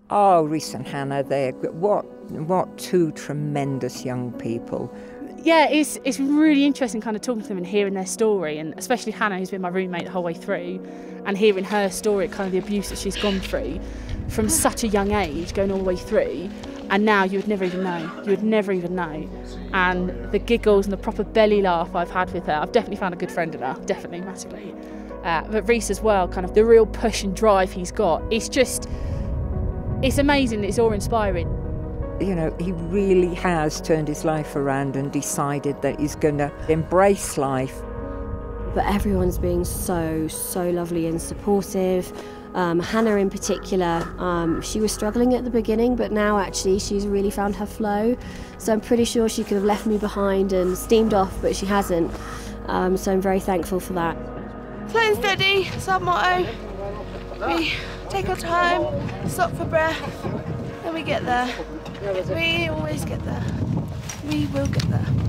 Oh, Rhys and Hannah, what two tremendous young people. Yeah, it's really interesting kind of talking to them and hearing their story, and especially Hannah, who's been my roommate the whole way through, and hearing her story, kind of the abuse that she's gone through from such a young age, going all the way through, and now you would never even know. And the giggles and the proper belly laugh I've had with her, I've definitely found a good friend in her, definitely, massively. But Rhys as well, kind of the real push and drive he's got, it's amazing, it's awe-inspiring. You know, he really has turned his life around and decided that he's going to embrace life. But everyone's being so lovely and supportive. Hannah in particular, she was struggling at the beginning, but now actually she's really found her flow. So I'm pretty sure she could have left me behind and steamed off, but she hasn't. So I'm very thankful for that. Slow and steady, it's our motto. We take our time, stop for breath, and we get there. We always get there. We will get there.